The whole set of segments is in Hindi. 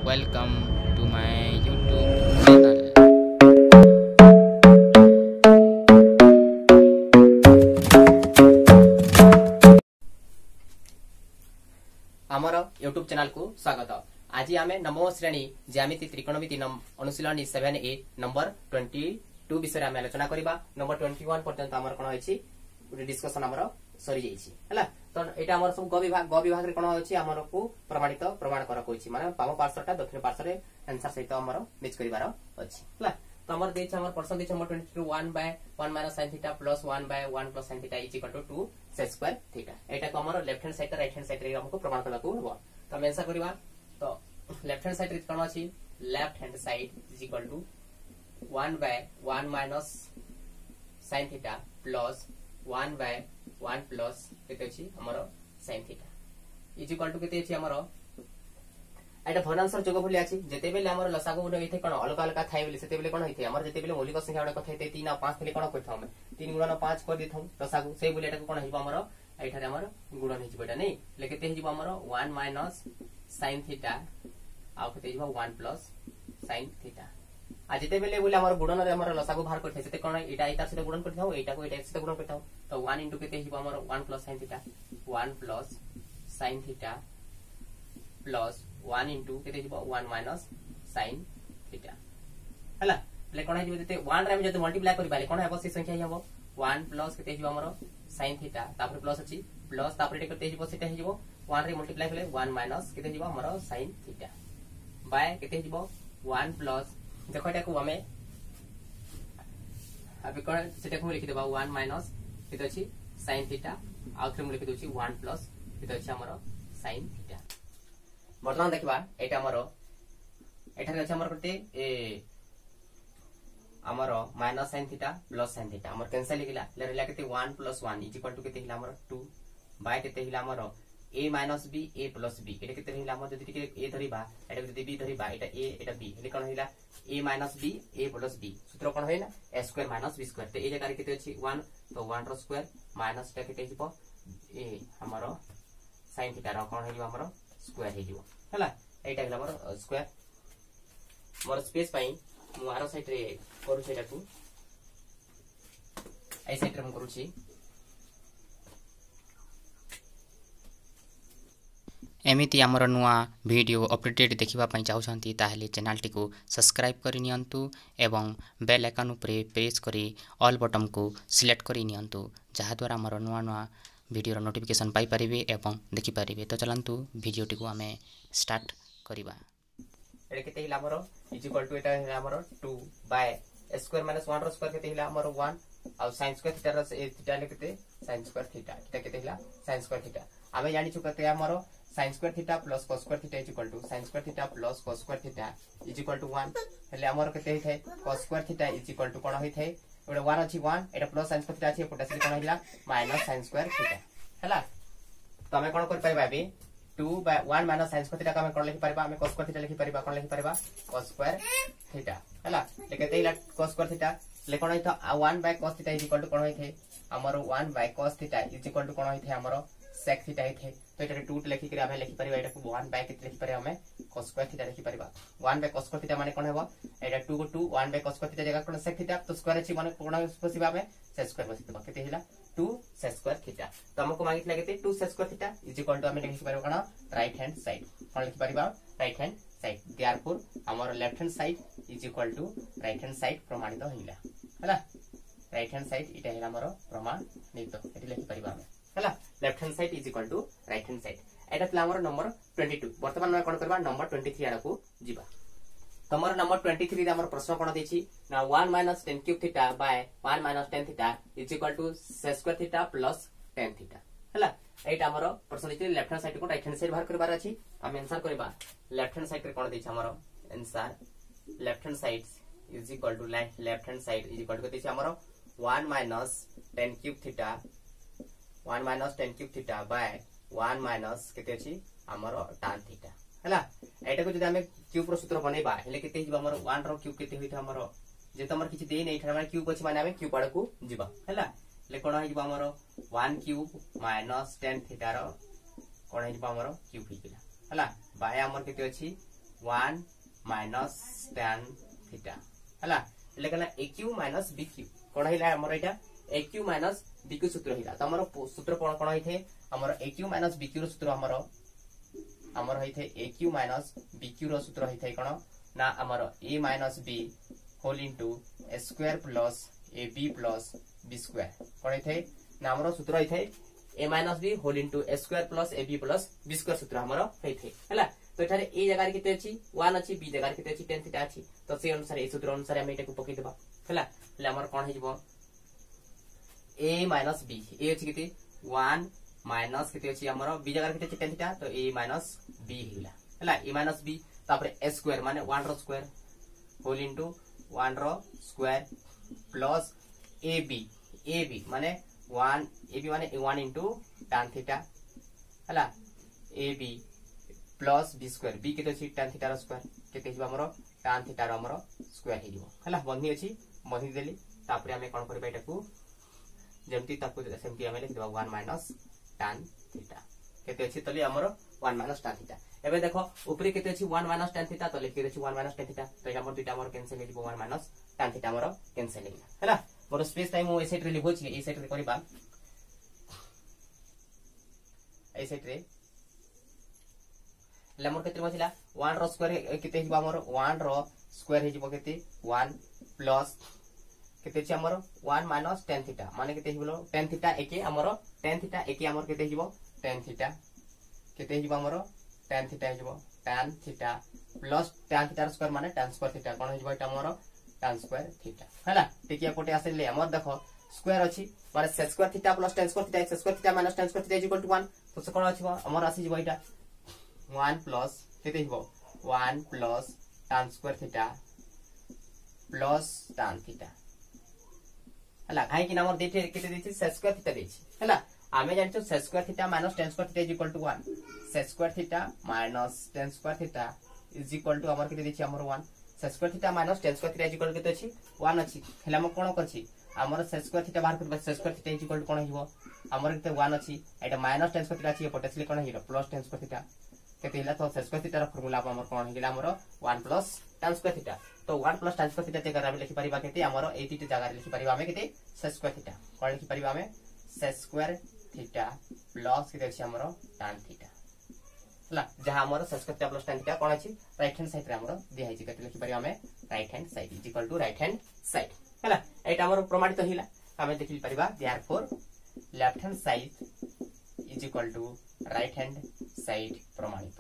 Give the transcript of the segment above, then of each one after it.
Welcome to my YouTube channel. आमर यूट्यूब चैनल को स्वागत। आज आम नवम श्रेणी ज्यामिति त्रिकोणमिति अनुशीलनी 7A नंबर 22 विषय आम आलोचना करबा। नंबर 21 पर्यंत आमर कोन अछि डिस्कशन आमर सरी जाइछि हला। तो एटा आमर सब ग विभाग रे कोन अछि आमर को प्रमाणित प्रमाण कर कोछि माने बाम पार्श्वटा दक्षिण पार्श्व रे आंसर सहित आमर मिक्स करिवार अछि हला। तो आमर देछ आमर प्रश्न देछ नंबर 22 1/1 - sin θ + 1/1 + sin θ = 2 sec² θ। एटा को आमर left hand side right hand side रे हमको प्रमाण करला को हबो। तो हम आंसर करबा। तो लेफ्ट हैंड साइड रे कोन अछि लेफ्ट हैंड साइड = 1/1 - sin θ + 1/1 + केते अछि हमर sin θ = केते अछि हमर एटा भग्नांशर जोगफल अछि। जेते बेले हमर लसागु गुण होइथे कोन अलग अलग थाय बेले सेते बेले कोन होइथे हमर जेते बेले मौलिक संख्या गुण कथाइते 3 और 5 बेले कोन करथौ हम 3 × 5 कर दिथौ लसागु सेई बेले एटा कोन हिबो हमर एठारे हमर गुणन हिजबो एटा नै ले केते हिजबो हमर 1 - sin θ आ केते हिजबो 1 + sin θ। आ जेते बेले बोले हमर गुणन रे हमर लसागु बाहर करथे सेते कोन एटा एटा से गुणन करथौ एटा को एटा से गुणन करथौ। तो 1 * केते हिबो हमर 1 + sin θ 1 + sin θ प्लस 1 * केते हिबो 1 - sin θ हला। ले कोन हिबो जते 1 रे हम जते मल्टीप्लाई करि बाले कोन हेबो से संख्या हिबो 1 + केते हिबो हमर sin θ तापर प्लस अछि प्लस तापर एटा केते हिबो सेटा हिबो 1 रे मल्टीप्लाई करले 1 - केते हिबो हमर sin θ बाय केते हिबो 1 + देखो एटा को हमें अबे कोन सेटा को लिखि देबा 1 - केते अछि sin θ आ फिर हम लिखि दोछि 1 + केते अछि हमर sin θ। वर्तमान देखबा एटा हमर एठारे अछि हमर कते ए हमर -sin θ + sin θ हमर कैंसिल लिखिला ले रहला केते 1 + 1 = केते हिला हमर 2 बाय केते हिला हमर a - b a + b एटा केते हिला हमर जदि टिके a धरिबा एटा जदि b धरिबा Etah a Etah b ले कोन हिला a - b a + b सूत्र कोन होइला a² - b² ते ए जगह केते अछि 1 तो 1 रो स्क्वायर माइनस टा केते हिबो ए हमर sin θ रो कोन हिबो हमर स्क्वायर हिबो हला। एटा हला हमर स्क्वायर मोर स्पेस पई मु आरो साइड रे करू छेटा को ए साइड रे हम करू छी। एमिति आमर नुआ वीडियो अपडेट देखिबा पई चाहउछंती ताहेले चैनल टी को सब्सक्राइब करि नियंतु एवं बेल आइकन उपरे प्रेस करी ऑल बटन को सिलेक्ट करि नियंतु जहा द्वारा आमर नुआ वीडियो नोटिफिकेशन पाई परिबे एवं देखि परिबे। तो चलंतु वीडियो टी को हमें स्टार्ट करिबा। एटा केते हिला हमर = एटा हिला हमर 2 बाय स्क्वायर - 1 रो स्क्वायर केते हिला हमर 1 आ sin स्क्वायर थीटा रो थीटा ले केते sin स्क्वायर थीटा एटा केते हिला sin स्क्वायर थीटा आमे जानि छु केते हमर sin square theta + cos square theta = sin square theta + cos square theta = 1 हेले हमर केते हिथाय cos स्क्वायर थीटा = कोन हिथाय एटा 1 अछि 1 एटा प्लस sin स्क्वायर थीटा अछि एटा से कोन हिला माइनस sin स्क्वायर थीटा हला। तो हमें कोन कर पाइबा बे 2/1 - sin स्क्वायर थीटा का हमें कोन लिखि पारिबा हमें cos स्क्वायर थीटा लिखि पारिबा कोन लिखि पारिबा cos स्क्वायर थीटा हला। ले केते हिला cos स्क्वायर थीटा ले कोन हिथा 1/cos थीटा = कोन हिथाय हमर 1/cos थीटा = कोन हिथाय हमर sec थीटा हिथाय। तो एटा 2 लिखि करी हमें लिखि पारिबा एटा को 1/ केते लिखि पारिबा हमें cos स्क्वायर थीटा लिखि पारिबा 1/cos स्क्वायर थीटा माने कोन हेबो एटा 2 को 2 1/cos स्क्वायर थीटा जगह कोन sec थीटा तो स्क्वायर अछि माने कोन बसिबा हमें sec स्क्वायर बसिबा केते हिला 2 sec स्क्वायर थीटा। तो हमको मागितला केते 2 sec स्क्वायर थीटा = हमें लिखि पारिबा कोन राइट हैंड साइड कोन लिखि पारिबा राइट हैंड साइड देयरफॉर हमर left hand side = right hand side प्रमाणित होइला हला। राइट हैंड साइड इटा हिला हमर प्रमाणित एटी लिखि पारिबा हमें हला। Left hand side = right hand side एटा तला हमर नंबर 22। वर्तमान में कोन करबा नंबर 23 आड़ा को जिबा। तमर नंबर 23 रे हमर प्रश्न कोन देछि ना 1 - tan³ θ by 1 - tan θ = sec square theta + tan θ हला। एटा हमर प्रश्न देछि लेफ्ट हैंड साइड को राइट हैंड साइड बाहर करबार अछि हम आंसर करबा। लेफ्ट हैंड साइड रे कोन देछि हमर answer left hand side left hand side = देछि हमर 1 - tan³ θ 1 - tan³ θ बाय 1 - केते अछि हमर tan θ हला। एटा को जदि हमें क्यूब रो सूत्र बनेबा हेले केते हिबा हमर 1 रो क्यूब केते होइथा हमर जे तमर किछि देइ नै ठरा क्यूब अछि माने हमें क्यूब आड़ को जिबा हला। ले कोन हिबा हमर 1³ - tan θ रो कोन हिबा हमर क्यूब हिबा हला बाय हमर केते अछि 1 माइनस tan थीटा हला एले कना AQ माइनस BQ कोन हिला हमर एटा AQ माइनस BQ सूत्र हिला त हमर सूत्र कोन होइथे हमर AQ माइनस BQ रो सूत्र हमर होइथे AQ माइनस BQ रो सूत्र होइथे कोन ना हमर A minus B whole into A square plus AB plus B square कोन होइथे ना हमर सूत्र होइथे A minus B whole into A square plus AB plus B square सूत्र हमर होइथे हला तो एठारे ए जगह रे केते अछि 1 अछि B जगह रे केते अछि tan थीटा अछि तो से अनुसार ए सूत्र अनुसार हम एटा को पकई देबा हला ले हमर कोन हे जबो A माइनस B ए अछि केते 1 माइनस केते अछि हमर B जगह रे केते अछि tan थीटा तो A माइनस B हिला हला A माइनस B तापर A स्क्वायर माने 1 रो स्क्वायर होल इनटू 1 रो स्क्वायर प्लस AB माने 1 AB माने 1 इनटू tan थीटा हला AB plus B square B केते अछि tan थीटा रो स्क्वायर केते हिबा हमरो tan थीटा रो हमरो स्क्वायर हिबो हला बंधी अछि बंधी देली तापर हमें कोन करबा एटा को जेमति ताको सेमति हमें लिख देबा 1 माइनस tan थीटा केते अछि तली हमरो 1 माइनस tan थीटा एबे देखो ऊपरे केते अछि 1 माइनस tan थीटा तो लिख के अछि 1 माइनस tan थीटा तो हमर दुटा हमर कैंसिल हे दिबो 1 माइनस tan थीटा हमरो कैंसिल हे हला मोर स्पेस टाइम ओ ए साइड रे लिखो छी ए साइड रे करबा ए साइड रे लेमर केते मथिला 1 रो स्क्वायर केते हिबा हमर 1 रो स्क्वायर हे जिवो केते 1 प्लस केते छी हमर 1 माइनस tan थीटा माने केते हिबलो tan थीटा एके हमर tan थीटा एके हमर केते हिबो tan थीटा केते हिबो हमर tan थीटा हिबो tan theta plus tan theta रो स्क्वायर माने tan स्क्वायर थीटा कोन हिबो एटा हमर tan स्क्वायर थीटा हला टिकिया पोटे आसेले हमर देखो स्क्वायर अछि माने sec square theta plus tan square theta sec square theta minus tan square theta equal to 1 तो से कोन अछि हमर आसी जिवो एटा 1 प्लस केते हिबो 1 plus tan square theta plus tan theta हला काहे कि हमर देथे केते देछि sec स्क्वायर थीटा देछि हला आमे जानछो sec square theta minus tan square theta equal to 1 sec square theta minus tan square theta is equal to हमर केते देछि हमर 1 sec square theta minus tan square theta equal केते अछि 1 अछि हला हम कोन करछि हमर sec स्क्वायर थीटा बाहर करबा sec square theta equal to कोन हिबो हमर केते 1 अछि एटा माइनस tan स्क्वायर थीटा अछि पोटेंशियल कोन हिरो प्लस tan स्क्वायर थीटा केते हिला तो sec स्क्वायर थीटा रो फार्मूला हमर कोन हिला हमर 1 प्लस tan स्क्वायर थीटा तो 1 प्लस tan स्क्वायर थीटा ते करा लिखि परिबा केते हमर 80 ते जगह लिखि परिबा हमें केते sec स्क्वायर थीटा कोन लिखि परिबा हमें sec स्क्वायर थीटा प्लस केते अछि हमर tan थीटा हला जहां हमर sec square theta plus tan theta कोन अछि राइट हैंड साइड रे हमर दे हाइछि केते लिखि परिबा हमें right hand side is equal to right hand side हला एटा हमर प्रमाणित हिला हमें देखि परिबा therefore left hand side is equal to right hand side प्रमाणित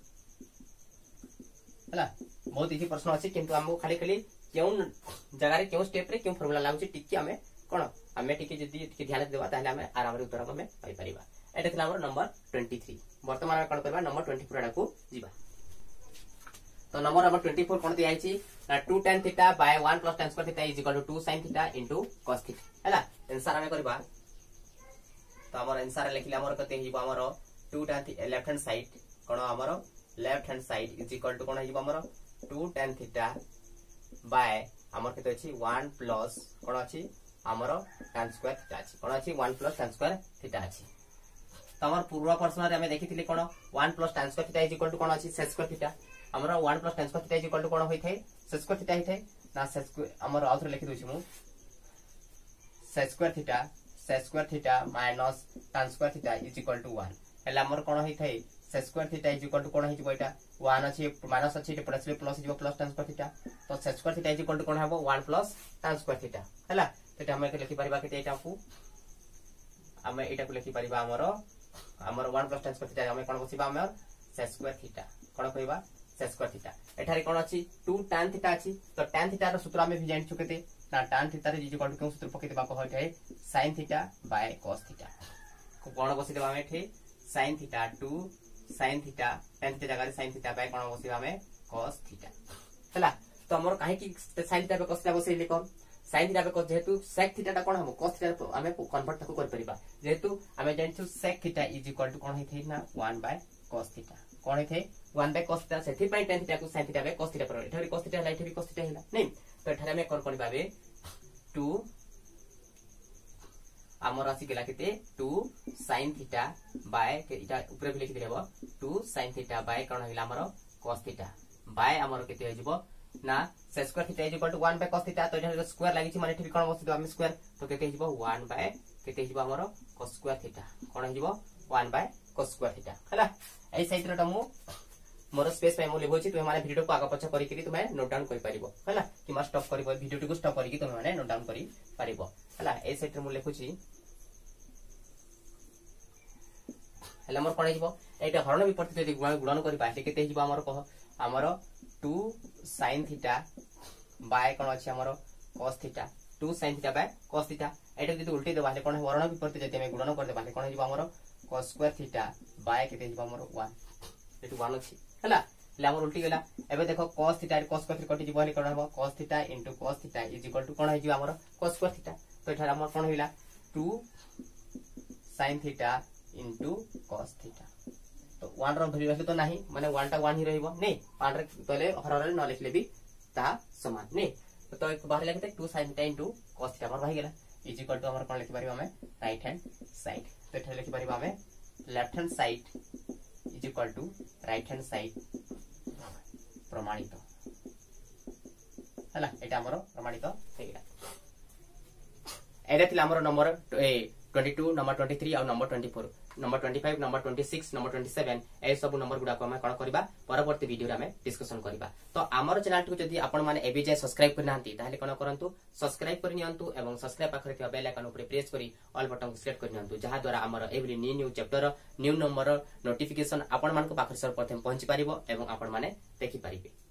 हला बहुत इजी प्रश्न अछि किंतु हमको खाली खाली केउन जगह रे केउ स्टेप रे केउ फार्मूला लागुछि टिकी हमें कोन हमें टिकी जदी टिकी ध्यान देबा ताले हमें आराम रे उत्तर हमें पाई परिबा एटा थिला हमर नंबर 23 वर्तमान में कोन करबा नंबर 24 एडा को जीवा तो नंबर नंबर 24 कोन दिया आइछि 2 tan theta by 1 plus tan square theta is equal to 2 sin theta into cos theta हला आंसर हमें करबा तो हमर आंसर लिखिला हमर कते हिबो हमर 2 tan लेफ्ट हैंड साइड कोन हमर left hand side is equal to कोन हिबो हमर 2 tan थीटा बाय हमर केते अछि 1 प्लस कोन अछि हमर tan स्क्वायर थीटा अछि कोन अछि 1 प्लस tan स्क्वायर थीटा अछि तो हमर पूर्व प्रश्न रे हमें देखिथिले कोन 1 plus tan square theta is equal to कोन अछि sec स्क्वायर थीटा हमर 1 plus tan square theta is equal to कोन होइथै sec स्क्वायर थीटा हिथै ना sec स्क्वायर हमर आउथर लिखि दोछि मु sec square theta minus tan square theta is equal to 1 हला हमर कोन होइथै sec square theta is equal to कोन हिजबो एटा 1 अछि माइनस अछि एटा प्लस हिजबो प्लस tan स्क्वायर थीटा तो sec square theta is equal to कोन हबो 1 प्लस tan स्क्वायर थीटा हला एटा हम लिखि परिबा केते एटा को हमें एटा को लिखि परिबा हमर 1 प्लस tan स्क्वायर थीटा हमें कोन बसिबा हमर sec स्क्वायर थीटा कोन कहबा sec स्क्वायर थीटा एठारे कोन अछि 2 tan थीटा अछि तो tan थीटा रो सूत्र हमें भी जानि चुकेते ना tan थीटा रे इज इक्वल टू कोन सूत्र पके देबा को होय sin theta by cos theta कोन बसि देबा हमें थे sin theta 2 sin theta tan theta जगह sin थीटा बाय कोन बसिबा हमें cos थीटा हला तो हमर काहे कि sin थीटा पे cos थीटा बसि लिखो sin थीटा पे cos जेहेतु sec थीटा ता कोन हम cos थीटा हमें कन्वर्ट तको कर परिबा जेहेतु हमें जानछु sec theta is equal to कोन हेथै ना 1 बाय cos थीटा कोन हेथै 1 बाय cos थीटा सेथि पय tan थीटा को sin theta by cos theta पर एठारे cos थीटा लाइट भी cos थीटा हिला नै तो एठारे हमें कोन करबा बे 2 हमर राशि गेला केते 2 sin थीटा बाय इटा ऊपर भी लिखि देबो 2 sin थीटा बाय कोन हिला हमर cos थीटा बाय हमर केते हो जिवो ना sin square theta is equal to 1 by cos theta तो एटा स्क्वायर लागि छि माने ठीक कोन बसि दो हम स्क्वायर तो केते हो जिवो 1 बाय केते हो जिवो हमर cos स्क्वायर थीटा कोन हो जिवो 1 बाय cos स्क्वायर थीटा हला एई साइड रो मु मोर स्पेस पे मु लेबो छि तुमे माने वीडियो को आगा पछा करि कि तुमे नोट डाउन करि परिबो हला कि मा स्टॉप करिवो वीडियो को स्टॉप करि कि तुमे माने नोट डाउन करि परिबो हला एई साइड रो मु लेखु छि हला मोर कोन हिबो एटा हरण विपरीत जदि गुणन करि पाइले केते हिबो हमर कह हमर 2 sin थीटा बाय कोन अछि हमर cos theta 2 sin theta by cos theta एटा जदि उल्टी देबाले कोन हरण विपरीत जदि हम गुणन कर देबाले कोन हिबो हमर cos स्क्वायर थीटा बाय केते हिबो हमर 1 एटु 1 अछि हला ले हमर उल्टी गेला एबे देखो cos थीटा cos स्क्वायर कटि जिवो हले कोन हबो cos theta into cos theta is equal to कोन हो जिवो हमर cos स्क्वायर थीटा तो एठा हमर कोन होइला 2 sin theta into cos theta तो 1 रो वैल्यू रहले तो नाही माने 1 टा 1 ही रहइबो नै 1 रे तले हररे न लिखले भी ता समान नै तो एक बाहर लेके 2 sin theta into cos theta हमर भाई गेला इज इक्वल टू हमर कोन लिखि परिबो हमें राइट हैंड साइड तो एठा लिखि परिबो हमें left hand side is equal to right hand side प्रमाणित हला एटा हमर प्रमाणित हे गेला एटा थिला हमर नंबर 22 नंबर 23 और नंबर 24 नंबर 25 नंबर 26 नंबर 27 ए सब नंबर गुडा को हम कोन करबा परवर्ती वीडियो रे हम डिस्कशन करबा तो हमर चैनल को जदी आपण माने एबी जे सब्सक्राइब करना हंती ताले कोन करंतु सब्सक्राइब कर नियंतु एवं सब्सक्राइब पाखरे के बेल आइकन ऊपर प्रेस करी ऑल बटन को सिलेक्ट कर नियंतु जहा द्वारा हमर every new chapter new number notification आपण मान को पाखरे सर्वप्रथम पहुंची परिबो एवं आपण माने देखि परिबे।